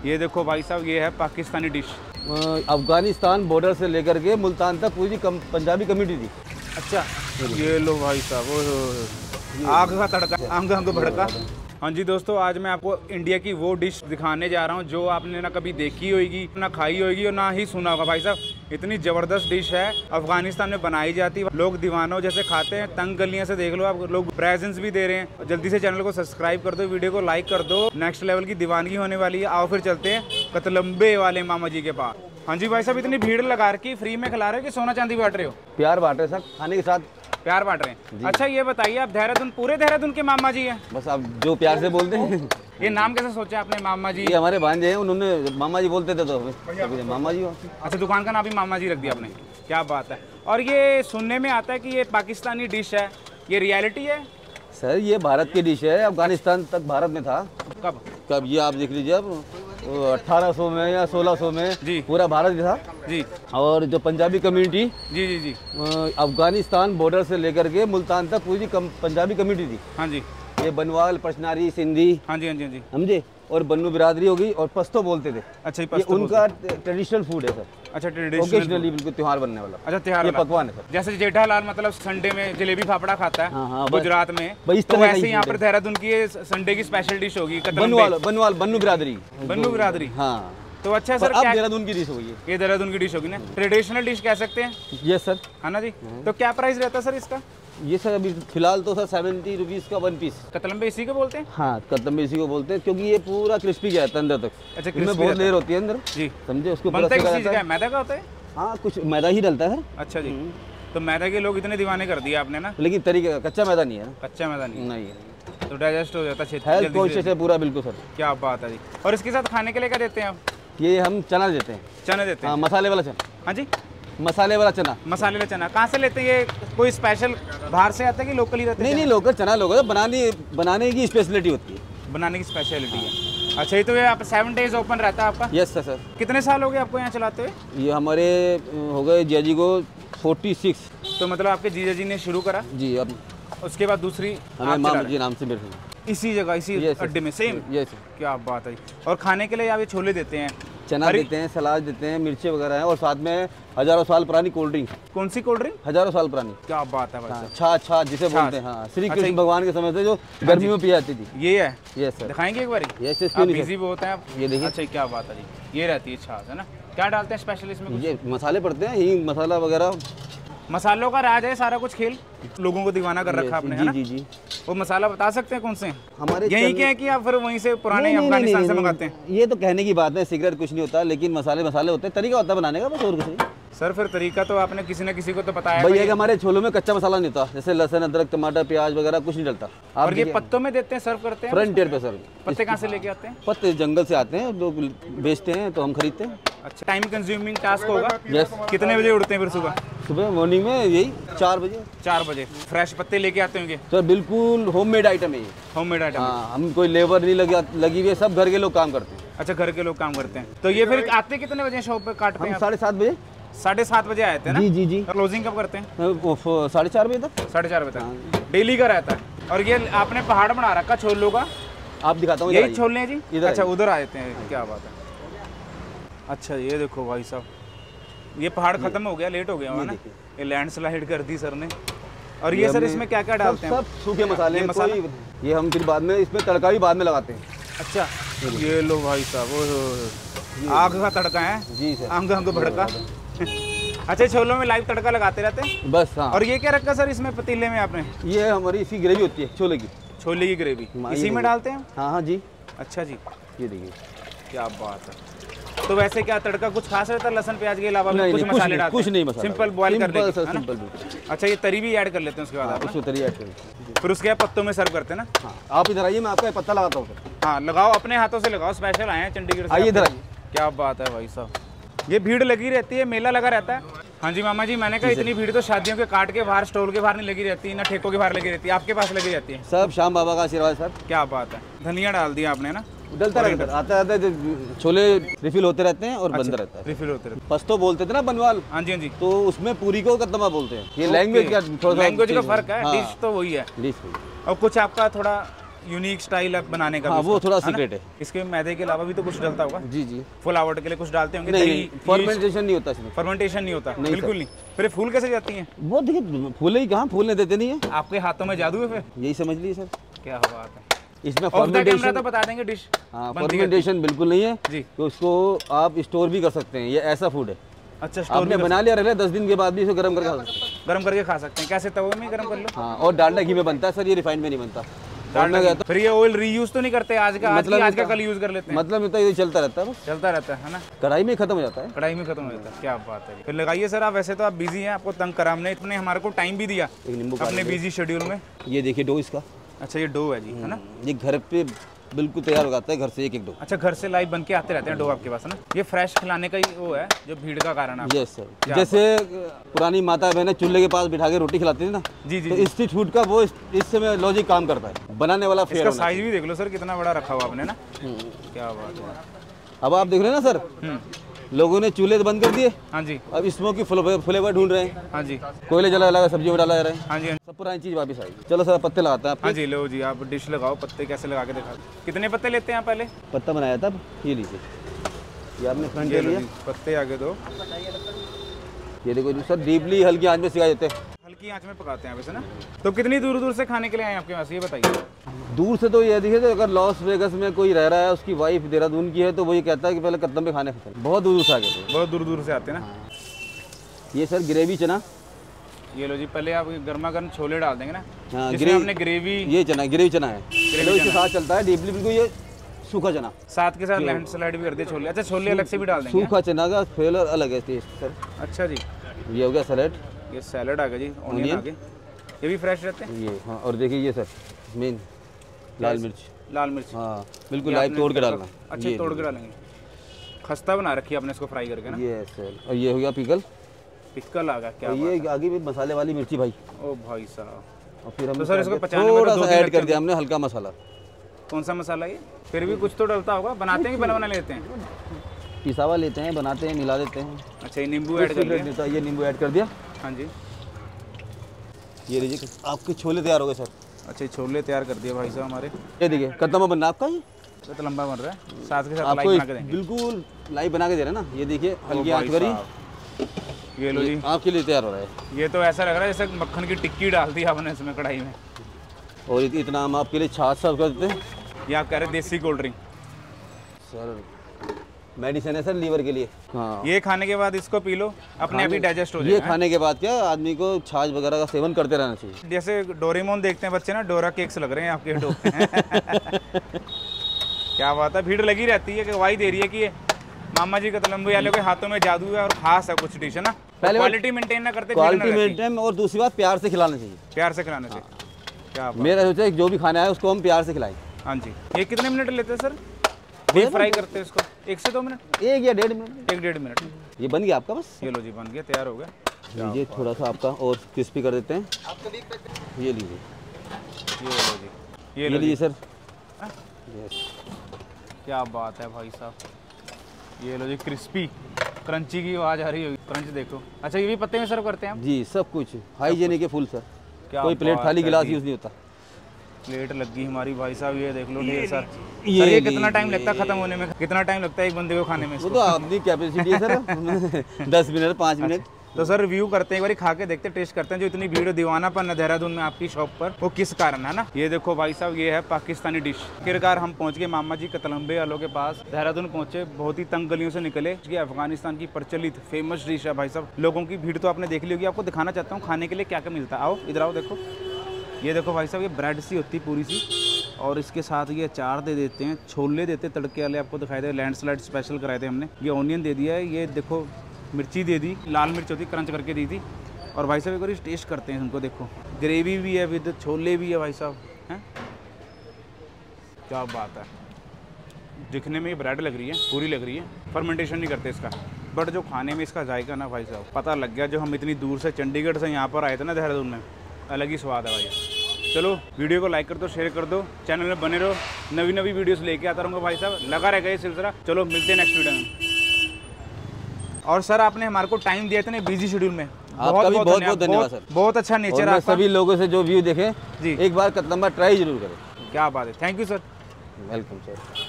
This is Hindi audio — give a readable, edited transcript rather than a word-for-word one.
ये देखो भाई साहब, ये है पाकिस्तानी डिश। अफगानिस्तान बॉर्डर से लेकर के मुल्तान तक पूरी पंजाबी कम्युनिटी थी। अच्छा, ये लो भाई साहब, आग का तड़का, अंग अंग भड़का। हाँ जी दोस्तों, आज मैं आपको इंडिया की वो डिश दिखाने जा रहा हूँ जो आपने ना कभी देखी होगी, ना खाई होगी और ना ही सुना होगा। भाई साहब, इतनी ज़बरदस्त डिश है, अफगानिस्तान में बनाई जाती है, लोग दीवानों जैसे खाते हैं। तंग गलियाँ से देख लो आप, लोग प्रेजेंस भी दे रहे हैं। जल्दी से चैनल को सब्सक्राइब कर दो, वीडियो को लाइक कर दो, नेक्स्ट लेवल की दीवानगी होने वाली है। आओ फिर चलते हैं कतलम्बे वाले मामा जी के पास। हाँ जी भाई साहब, इतनी भीड़ लगा रखी, फ्री में खिला रहे हो कि सोना चांदी बांट रहे हो? प्यार बांट रहे सर, खाने के साथ प्यार बांट रहे हैं। अच्छा ये बताइए, आप देहरादून, पूरे देहरादून के मामा जी हैं? बस आप जो प्यार से बोलते हैं। ये नाम कैसे सोचा आपने मामा जी? ये हमारे भांजे हैं, उन्होंने मामा जी बोलते थे तो मामा जी। अच्छा, दुकान का नाम भी मामा जी रख दिया आपने, क्या बात है। और ये सुनने में आता है कि ये पाकिस्तानी डिश है, ये रियलिटी है? सर ये भारत की डिश है, अफगानिस्तान तक भारत में था। कब ये आप देख लीजिए, अब 1800 में या 1600 में जी पूरा भारत था जी। और जो पंजाबी कम्युनिटी जी जी जी, अफगानिस्तान बॉर्डर से लेकर के मुल्तान तक पूरी पंजाबी कम्युनिटी थी। हाँ जी, ये बनवाल, पशनारी, सिंधी, हाँ जी हाँ जी हाँ जी, समझे, और बन्नू बिरादरी होगी और पस्तो बोलते थे। अच्छा, ये उनका ट्रेडिशनल फूड है सर। अच्छा, ट्रेडिशनल, ओकेजनली बिल्कुल त्योहार बनने वाला। अच्छा, त्योहार पकवान है सर। जैसे जेठालाल मतलब संडे में जलेबी फाफड़ा खाता है। हाँ, गुजरात में, तो वैसे यहाँ पर देहरादून की संडे की स्पेशल डिश होगी बनवाल बन्नू बिरादरी। बन्नू बिरादरी, हाँ। तो अच्छा सर, अब देहरादून की डिश होगी, ये देहरादून की डिश होगी ना, ट्रेडिशनल डिश कह सकते हैं। यस सर, है ना जी। तो क्या प्राइस रहता है सर इसका? ये सर अभी फिलहाल तो सर 70 रुपीज़ का 1 पीस। कतलम्बे इसी को बोलते हैं? हाँ, कतलम्बे इसी को बोलते हैं, क्योंकि ये पूरा क्रिस्पी गया है अंदर तक। अच्छा, इसमें बहुत लेयर होती है अंदर जी, समझे। उसको बनता किस चीज़ का है? मैदा का होता है? हाँ, कुछ मैदा ही डलता है। अच्छा जी, तो मैदा के लोग इतने दीवाने कर दिए आपने ना। लेकिन तरीके कच्चा मैदा नहीं है। कच्चा मैदा नहीं है, तो डाइजेस्ट हो जाता है, हेल्थ कॉन्शियस है पूरा, बिल्कुल सर। क्या बात है जी। और इसके साथ खाने के लिए क्या देते हैं आप? ये हम चना देते हैं। चने देते हैं? हाँ, मसाले वाला चना। हाँ जी, मसाले वाला चना। मसाले वाला चना कहाँ से लेते हैं? ये कोई स्पेशल बाहर से आता है कि लोकल ही रहते हैं? नहीं, लोकल चना लोकल, बनाने की स्पेशलिटी होती है। बनाने की स्पेशलिटी है। अच्छा, ये तो ये आप 7 डेज ओपन रहता है आपका? Yes sir. कितने साल हो गए आपको यहाँ चलाते हुए? ये हमारे हो गए जिया जी को 46। तो मतलब आपके जीजा जी ने शुरू करा जी, अब उसके बाद दूसरी हमें मामा जी नाम से बैठे इसी जगह, इसी अड्डे में सेम? यस। क्या बात है। और खाने के लिए आप ये छोले देते हैं, चना देते हैं, सलाद देते हैं, मिर्ची वगैरह है, और साथ में हजारों साल पुरानी कोल्ड ड्रिंक। कौन सी कोल्ड ड्रिंक? हजारों साल पुरानी। क्या बात है भाई साहब। छाछ जिसे बोलते हैं। हाँ, श्री कृष्ण भगवान के समय से जो गर्मी में पी जाती थी। ये है? Yes sir. दिखाएंगे एक बार? यस, बिजी बहुत हैं आप, ये देखिए। अच्छा, क्या बात है जी। ये रहती है छाछ, है ना। क्या डालते हैं स्पेशल इसमें? ये मसाले पड़ते हैं, हींग मसाला वगैरह। मसालों का राज है सारा कुछ खेल, लोगों को दीवाना कर रखा आपने, है ना? जी जी। वो मसाला बता सकते हैं कौन से हमारे? यही के हैं कि आप फिर वहीं से पुराने अफगानिस्तान से मंगाते हैं? ये तो कहने की बात है, सीक्रेट कुछ नहीं होता, लेकिन मसाले होते हैं, तरीका होता है बनाने का, बस और कुछ नहीं। सर फिर तरीका तो आपने किसी न किसी को तो बताया भैया कि हमारे छोलों में कच्चा मसाला नहीं होता, जैसे लहसुन, अदरक, टमाटर, प्याज वगैरह कुछ नहीं डलता। और ये पत्तों में देते हैं, सर्व करते हैं? फ्रंटियर पे सर। पत्ते कहाँ से लेके आते हैं? पत्ते जंगल से आते हैं, लोग बेचते हैं तो हम खरीदते हैं। अच्छा, टाइम कंज्यूमिंग टास्क होगा? यस। कितने बजे उठते हैं फिर सुबह? सुबह मॉर्निंग में यही 4 बजे। 4 बजे फ्रेश पत्ते लेके आते होंगे? सर बिल्कुल होममेड आइटम है ये। Homemade item? हाँ, हम कोई लेबर नहीं लगी हुई है, सब घर के लोग काम करते हैं। अच्छा, घर के लोग काम करते हैं। तो ये फिर आते कितने बजे शॉप पे काटते हैं? 7:30 बजे। 7:30 बजे आए थे ना? जी जी जी। क्लोजिंग कब करते हैं? 4:30 बजे तक। 4:30 बजे तक डेली का रहता है। और ये आपने पहाड़ बना रखा छोलों का? आप दिखाता हूँ, यही छोले हैं जी? इधर। अच्छा, उधर आ जाते हैं, क्या बात है। अच्छा, ये देखो भाई साहब, ये पहाड़ खत्म हो गया, लेट हो गया है ना, ये लैंडस्लाइड कर दी सर ने। और ये सर इसमें क्या क्या डालते हैं? सब सूखे मसाले। ये हम फिर बाद में इसमें तड़का भी बाद में लगाते हैं। अच्छा, ये लो भाई साहब, आग का तड़का है जी सर, अंग अंग भड़का। अच्छा, छोलों में लाइव तड़का लगाते रहते हैं बस। हाँ। और ये क्या रखा सर इसमें पतीले में आपने? ये हमारी इसकी ग्रेवी होती है, छोले की। छोले की ग्रेवी इसी में डालते हैं? हाँ हाँ जी। अच्छा जी, ये देखिए क्या बात है। तो वैसे क्या तड़का कुछ खास रहता है लहसुन प्याज के अलावा? कुछ मसाले डालते हैं? कुछ नहीं, मसाला सिंपल बॉईल कर लेते हैं। सिंपल। अच्छा, ये तरी भी ऐड कर लेते हैं उसके बाद आप? उसमें तरी ऐड कर लेते हैं, फिर उसके बाद पत्तों में सर्व करते हैं ना? हाँ। आप इधर आइए, मैं आपका पत्ता लगाता हूँ। हाँ, लगाओ, अपने हाथों से लगाओ, स्पेशल आए हैं चंडीगढ़ से। आइए इधर आइए। क्या बात है भाई साहब, ये भीड़ लगी रहती है, मेला लगा रहता है। हाँ जी मामा जी, मैंने कहा इतनी भीड़ तो शादियों के काट के बाहर, स्टोर के बाहर नहीं लगी रहती, ना ठेकों के बाहर लगी रहती है, आपके पास लगी रहती है? सब श्याम बाबा का आशीर्वाद सर। क्या बात है। धनिया डाल दिया आपने ना? डलता रहता, आता छोले रिफिल होते रहते हैं और बंद रहता है। रिफिल होते रहते हैं। पस्तो बोलते थे ना बनवाल? हाँ जी हाँ जी। तो उसमें पूरी को कदमा बोलते हैं। ये लैंग्वेज का थोड़ा लैंग्वेज का फर्क है, डिश तो वही है। डिश और कुछ आपका थोड़ा यूनिक स्टाइल बनाने का। हाँ, वो थोड़ा सीक्रेट है। इसके मैदे के अलावा भी तो कुछ डलता होगा? जी जी, फ्लावर के लिए कुछ डालते होंगे? नहीं, फर्मेंटेशन नहीं होता इसमें। फर्मेंटेशन नहीं होता बिल्कुल नहीं। फिर फूल कैसे जाती हैं? वो देखिए फूले ही कहाँ, फूलने देते नहीं है। आपके हाथों में जादू है फिर? यही समझ लीजिए सर। क्या बात है। इसमें फर्मेंटेशन तो बता देंगे डिश। हाँ, फर्मेंटेशन बिल्कुल नहीं है जी। तो उसको आप स्टोर भी कर सकते हैं, ये ऐसा फूड है। अच्छा, स्टोर आपने बना लिया, रह 10 दिन के बाद भी इसको गर्म करके खा सकते हैं। गर्म करके खा सकते हैं? कैसे, तवे में गर्म कर लो? हाँ, और डालडा घी में बनता है सर, ये रिफाइंड में नहीं बनता। फिर ये ऑयल रीयूज तो नहीं करते? आज का कल यूज कर लेते हैं? मतलब ये चलता रहता है, बस चलता रहता है ना। कढ़ाई में खत्म हो जाता है। कढ़ाई में खत्म हो जाता है। क्या बात है। फिर लगाइए सर आप। वैसे तो आप बिजी हैं, आपको तंग करा हमने, इतने हमारे को टाइम भी दिया अपने बिजी शेड्यूल में। ये देखिए डो इसका। अच्छा, ये डो है जी, है ना? ये घर पे बिल्कुल तैयार हो जाता है, घर से एक डो। अच्छा, घर से लाइव बन के आते रहते हैं डो आपके पास, है ना? ये फ्रेश खिलाने का ही वो है जो भीड़ का कारण है। Yes sir. जैसे पुरानी माता बहनें चूल्हे के पास बिठा के रोटी खिलाती थी ना, जी जी, तो स्ट्रीट फूड का वो इस समय लॉजिक काम करता है। बनाने वाला फेयर। इसका साइज भी देख लो सर, कितना बड़ा रखा हुआ आपने ना। क्या बात है। अब आप देख रहे हैं ना सर, लोगों ने चूल्हे बंद कर दिए। हाँ जी। अब स्मोकी फ्लेवर ढूंढ रहे हैं। हाँ जी। कोयले जला लगा, सब्जी में डाला जा रहा है। हाँ जी। सब पुरानी चीज वापस आएगी। चलो सर, पत्ते लगाते हैं। हाँ जी, लो जी, आप डिश लगाओ। पत्ते कैसे लगा के दिखा। कितने पत्ते लेते हैं आप पहले? पत्ता बनाया था, ये लीजिए, ये आपने फ्रंट ले लिया। पत्ते आगे दो। ये देखो जी सर, डीपली हल्की आंच में सिखा देते हैं। हल्की आंच में पकाते हैं वैसे ना। तो कितनी दूर दूर से खाने के लिए आए आपके पास, ये बताइए? दूर से तो ये देखिए, तो अगर लॉस वेगस में कोई रह रहा है, उसकी वाइफ देहरादून की है, तो वो ये कहता है कि पहले कदम पे खाने खाते। बहुत दूर से आ गए थे। बहुत दूर दूर से आते हैं ना। ये सर ग्रेवी चना। ये लो जी, पहले आप गर्मा गर्म छोले डाल देंगे ना। हाँ, जिसमें हमने ग्रेवी। ये चना, ग्रेवी चना है, इसके साथ चलता है डीपली बिल्कुल। ये सूखा चना साथ के साथ लैंड स्लाइड भी कर दिए छोले। अच्छा, छोले अलग से भी डाल देंगे? सूखा चना का फ्लेवर अलग है टेस्ट सर। अच्छा जी। ये हो गया सैलेड। ये सैलेड आ गया जी, ऑनियन आ गए। ये भी फ्रेश रहते हैं ये। हाँ, और देखिए ये सर मेन लाल मिर्च। लाल मिर्च, हाँ बिल्कुल लाइव तोड़ के डालना। अच्छा, तोड़ के डालेंगे। खस्ता बना रखी है आपने इसको फ्राई करके ना। ये सर। और ये हो गया पिकल। पिकल आ गया। क्या ये आगे भी मसाले वाली मिर्ची भाई। ओ भाई साहब। और फिर हम तो सर इसको पचाने में थोड़ा सा ऐड कर दिया हमने, हल्का मसाला। कौन सा मसाला ये? फिर भी कुछ तो डलता होगा। बनाते हैं कि बनवाने लेते हैं? पिसावा लेते हैं, बनाते हैं, मिला देते हैं। अच्छा, ये नींबू ऐड कर दिया। ये नींबू ऐड कर दिया। हाँ जी। ये लीजिए, आपके छोले तैयार हो गए सर। अच्छा, छोले तैयार कर दिए भाई साहब हमारे। ये देखिए कदम बनना आपका। ये तो लंबा बन रहा है, साथ के साथ लाइव बना के देंगे। बिल्कुल लाइव बना के दे रहे हैं ना। ये देखिए हल्की आंच करी। ये लो जी, आपके लिए तैयार हो रहा है। ये तो ऐसा लग रहा है जैसे मक्खन की टिक्की डाल दी आपने इसमें कढ़ाई में। और इतना हम आपके लिए छाछ सर्व कर देते हैं। ये आप कह रहे देसी कोल्ड ड्रिंक सर, मेडिसिन है सर लीवर के लिए। हाँ, ये खाने के बाद इसको पी लो, अपने आप ही डाइजेस्ट हो जाएगा। ये खाने के बाद क्या आदमी को छाछ वगैरह का सेवन करते रहना चाहिए। जैसे डोरेमोन देखते हैं बच्चे ना, डोरा केक्स लग रहे हैं आपके डो। क्या बात है, भीड़ लगी रहती है। गवाही दे रही है कि ये मामा जी कतलम्बू वालों के हाथों में जादू है और खास है कुछ डिश, है ना। पहले क्वालिटी मेंटेन ना करते, क्वालिटी मेंटेन, और दूसरी बात प्यार से खिलाना चाहिए। प्यार से खिलाने से। क्या मेरा सोचा है जो भी खाना है उसको हम प्यार से खिलाएं। हाँ जी। ये कितने मिनट लेते हैं सर डीप फ्राई करते हैं इसको? 1 से 2 मिनट? 1 या 1.5 मिनट। 1-1.5 मिनट। ये बन गया आपका बस। ये लो जी, बन गया, तैयार हो गया। लीजिए थोड़ा सा आपका और क्रिस्पी कर देते हैं। ये लीजिए, ये लो जी, ये लीजिए सर। क्या बात है भाई साहब। ये लो जी, क्रिस्पी क्रंची की आवाज़ आ रही होगी। क्रंच देखो। अच्छा, ये भी पत्ते में सर्व करते हैं आप? जी, सब कुछ हाइजीनिक है फुल सर। क्या कोई प्लेट खाली गिलास यूज़ नहीं होता। प्लेट लगी हमारी भाई साहब, ये देख लो ढेर सर। ये कितना टाइम लगता है खत्म होने में? कितना टाइम लगता है एक बंदे को खाने में? वो तो अपनी कैपेसिटी है सर। 10 minute 5 minute. तो सर रिव्यू करते हैं, एक बार खा के देखते, टेस्ट करते हैं। जो इतनी भीड़ दीवानापन है देहरादून में आपकी शॉप पर, वो किस कारण है ना। ये देखो भाई साहब, ये है पाकिस्तानी डिश। आखिरकार हम पहुंच गए मामा जी कतलम्बे वालों के पास। देहरादून पहुंचे, बहुत ही तंग गलियों से निकले। ये अफगानिस्तान की प्रचलित फेमस डिश है भाई साहब। लोगों की भीड़ तो आपने देख ली होगी। आपको दिखाना चाहता हूँ खाने के लिए क्या क्या मिलता है। आओ इधर आओ, देखो। ये देखो भाई साहब, ये ब्रेड सी होती पूरी सी, और इसके साथ ये अचार दे देते हैं, छोले देते तड़के वाले, आपको दिखाई दे, लैंडस्लाइड स्पेशल कराए थे हमने। ये ऑनियन दे दिया है, ये देखो मिर्ची दे दी, लाल मिर्च होती क्रंच करके दी थी। और भाई साहब एक बार टेस्ट करते हैं उनको, देखो ग्रेवी भी है, विद छोले भी है भाई साहब, हैं क्या बात है। दिखने में ये ब्रेड लग रही है, पूरी लग रही है, फर्मेंटेशन नहीं करते इसका, बट जो खाने में इसका जायका ना भाई साहब पता लग गया। जो हम इतनी दूर से चंडीगढ़ से यहाँ पर आए थे ना देहरादून में, अलग ही स्वाद है भाई। चलो वीडियो को लाइक कर दो, शेयर कर दो, चैनल में बने रहो, नवी नवी वीडियोस लेके आता रहूँगा भाई साहब, लगा रहेगा ये सिलसिला। चलो मिलते हैं नेक्स्ट वीडियो में। और सर आपने हमारे को टाइम दिया था ना बिजी शेड्यूल में, आपका भी बहुत बहुत धन्यवाद सर। बहुत अच्छा नेचर और है मैं सभी लोगों से जो व्यू देखें जी, एक बार कदम्बा ट्राई जरूर करें। क्या बात है, thank you sir. Welcome sir.